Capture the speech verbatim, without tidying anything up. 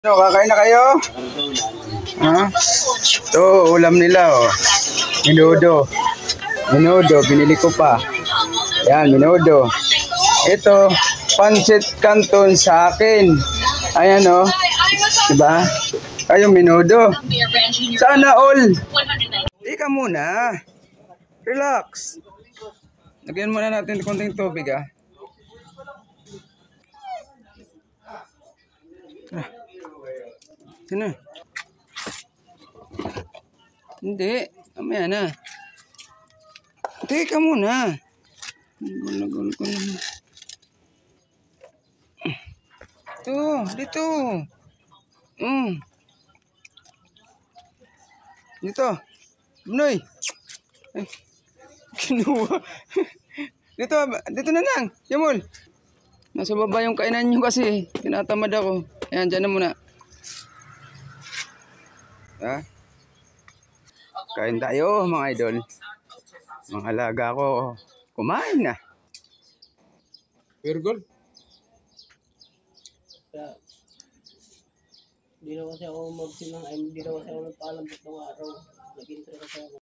Ano, kakain na kayo? Ha? Ito, ulam nila, oh. Minudo. Minudo, binili ko pa. Yan, minudo. Ito, pancit canton sa akin. Ayan, oh. Diba? Kayo, minudo. Sana all. Ika muna. Relax. Lagyan muna natin konting tubig, ah. Ah. Sino? Hindi. Mamaya na. Teka muna. Gulagol ko naman. Ito. Dito. Mm. Dito. Binoy. Ay. Kinuha. Dito. Dito na lang. Yamol. Nasa baba yung kainan nyo kasi. Tinatamad ako. Ayan, dyan na muna. Ha? Kain tayo mga idol. Mga alaga ko. Kumain na. Virgol? Kaya, hindi na kasi ako magsinang, ay hindi na kasi ako nagpaalam ng araw. Nag-intro kasi ako.